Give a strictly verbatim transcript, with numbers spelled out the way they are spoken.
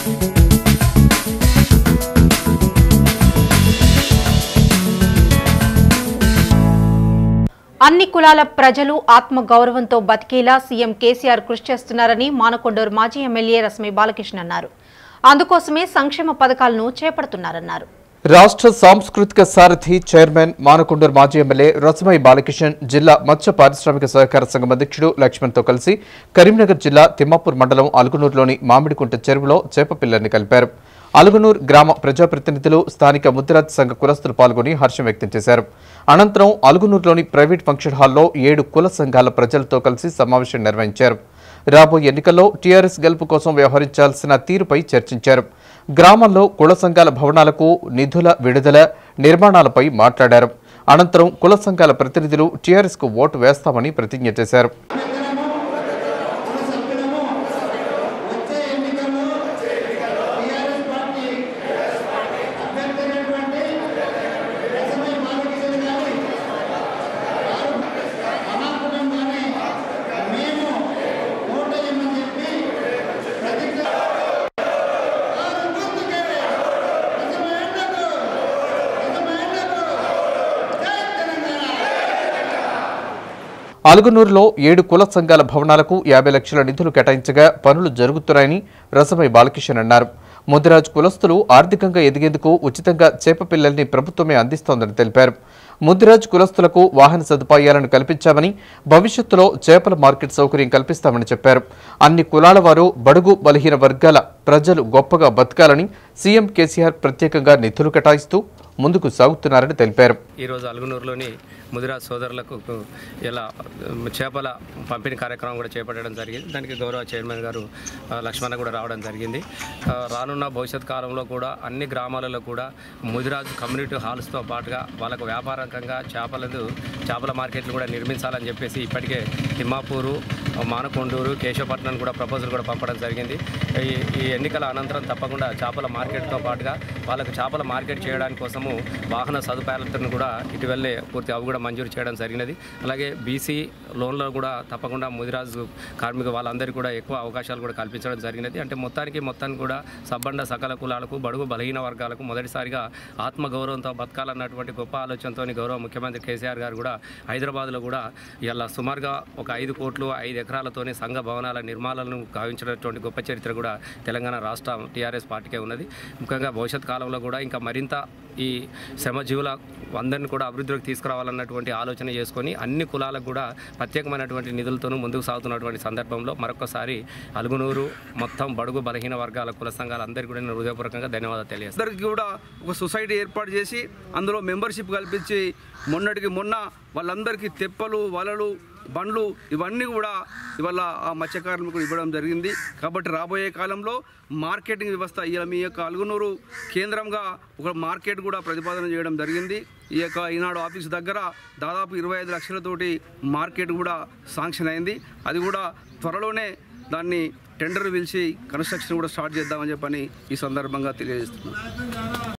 అన్ని కులాల ప్రజలు ఆత్మ గౌరవంతో బతికేలా సీఎం కేసీఆర్ కృషి చేస్తున్నారని మానకొండూరు మాజీ ఎమ్మెల్యే రస్మి బాలకృష్ణ అన్నారు. అందుకోసమే సంక్షేమ పథకాలను చేపడుతున్నారన్నారు. రాష్ట్ర సాంస్కృతిక సారథి చైర్మన్ మానకొండూరు మాజీ ఎమ్మెల్యే రస్మి బాలకృష్ణన్ జిల్లా మత్స్య పారిశ్రామిక సహకార సంఘం అధ్యక్షుడు లక్ష్మణ్తో కలిసి కరీంనగర్ జిల్లా తిమ్మాపూర్ మండలం అలుగునూరులోని మామిడికుంట చెరువులో చేప పిల్లల్ని కలిపారు. అలుగునూరు గ్రామ ప్రజాప్రతినిధులు, స్థానిక ముద్రాజ్ సంఘ కులస్తులు పాల్గొని హర్షం వ్యక్తం చేశారు. అనంతరం అలుగునూరులోని ప్రైవేట్ ఫంక్షన్ హాల్లో ఏడు కుల సంఘాల ప్రజలతో కలిసి సమావేశం నిర్వహించారు. రాబోయే ఎన్నికల్లో టీఆర్ఎస్ గెలుపు కోసం వ్యవహరించాల్సిన తీరుపై చర్చించారు. గ్రామంలో కుల సంఘాల భవనాలకు నిధుల విడుదల, నిర్మాణాలపై మాట్లాడారు. అనంతరం కుల సంఘాల ప్రతినిధులు టీఆర్ఎస్ కు ఓటు వేస్తామని ప్రతిజ్ఞ చేశారు. అలుగునూరులో ఏడు కుల సంఘాల భవనాలకు యాభై లక్షల నిధులు కేటాయించగా పనులు జరుగుతున్నాయని రసమై బాలకృష్ణ అన్నారు. ముదిరాజ్ కులస్తులు ఆర్థికంగా ఎదిగేందుకు ఉచితంగా చేప పిల్లల్ని ప్రభుత్వమే అందిస్తోందని తెలిపారు. ముదిరాజ్ కులస్తులకు వాహన సదుపాయాలను కల్పించామని, భవిష్యత్తులో చేపల మార్కెట్ సౌకర్యం కల్పిస్తామని చెప్పారు. అన్ని కులాల వారు, బడుగు బలహీన వర్గాల ప్రజలు గొప్పగా బతకాలని సీఎం కేసీఆర్ ప్రత్యేకంగా నిధులు కేటాయిస్తూ ముందుకు సాగుతున్నారని తెలిపారు. ఈరోజు అలుగునూరులోని ముదిరాజ్ సోదరులకు ఇలా చేపల పంపిణీ కార్యక్రమం కూడా చేపట్టడం జరిగింది. దానికి గౌరవ చైర్మన్ గారు లక్ష్మణ కూడా రావడం జరిగింది. రానున్న భవిష్యత్ కాలంలో కూడా అన్ని గ్రామాలలో కూడా ముదిరాజ్ కమ్యూనిటీ హాల్స్తో పాటుగా వాళ్ళకు వ్యాపారకంగా చేపలను చేపల మార్కెట్లు కూడా నిర్మించాలని చెప్పేసి ఇప్పటికే తిమ్మాపూరు, మానకొండూరు, కేశవపట్నం కూడా ప్రపోజల్ కూడా పంపడం జరిగింది. ఈ ఈ ఎన్నికల అనంతరం తప్పకుండా చేపల మార్కెట్తో పాటుగా వాళ్ళకు చేపల మార్కెట్ చేయడానికి కోసము వాహన సదుపాయాలను కూడా ఇటీవలే పూర్తి అవి కూడా మంజూరు చేయడం జరిగినది. అలాగే బీసీ లోన్లో కూడా తప్పకుండా ముదిరాజు కార్మిక వాళ్ళందరికీ కూడా ఎక్కువ అవకాశాలు కూడా కల్పించడం జరిగినది. అంటే మొత్తానికి మొత్తానికి కూడా సబ్బండ సకల కులాలకు, బడుగు బలహీన వర్గాలకు మొదటిసారిగా ఆత్మగౌరవంతో బతకాలన్నటువంటి గొప్ప ఆలోచనతో గౌరవ ముఖ్యమంత్రి కేసీఆర్ గారు కూడా హైదరాబాద్లో కూడా ఇలా సుమారుగా ఒక ఐదు కోట్లు ఐదు ఎకరాలతోనే సంఘ భవనాల నిర్మాణాలను గావించినటువంటి గొప్ప చరిత్ర కూడా తెలంగాణ రాష్ట్ర టీఆర్ఎస్ పార్టీకే ఉన్నది. ముఖ్యంగా భవిష్యత్ కాలంలో కూడా ఇంకా మరింత ఈ శ్రమజీవుల అందరినీ కూడా అభివృద్ధిలోకి తీసుకురావాలన్నటువంటి ఆలోచన చేసుకొని అన్ని కులాలకు కూడా ప్రత్యేకమైనటువంటి నిధులతోనూ ముందుకు సాగుతున్నటువంటి సందర్భంలో మరొకసారి అలుగునూరు మొత్తం బడుగు బలహీన వర్గాల కుల సంఘాలు అందరికీ కూడా నేను హృదయపూర్వకంగా ధన్యవాదాలు తెలియజేస్తాను. అందరికీ కూడా ఒక సొసైటీ ఏర్పాటు చేసి అందులో మెంబర్షిప్ కల్పించి మొన్నటికి మొన్న వాళ్ళందరికీ తెప్పలు, వలలు, బండ్లు ఇవన్నీ కూడా ఇవాళ ఆ మత్స్య కార్మికులు ఇవ్వడం జరిగింది. కాబట్టి రాబోయే కాలంలో మార్కెటింగ్ వ్యవస్థ ఇలా మీ యొక్క అలుగునూరు కేంద్రంగా ఒక మార్కెట్ కూడా ప్రతిపాదన చేయడం జరిగింది. ఈ యొక్క ఈనాడు ఆఫీస్ దగ్గర దాదాపు ఇరవై ఐదు లక్షలతోటి మార్కెట్ కూడా శాంక్షన్ అయింది. అది కూడా త్వరలోనే దాన్ని టెండర్ పిలిచి కన్స్ట్రక్షన్ కూడా స్టార్ట్ చేద్దామని చెప్పని ఈ సందర్భంగా తెలియజేస్తున్నాను.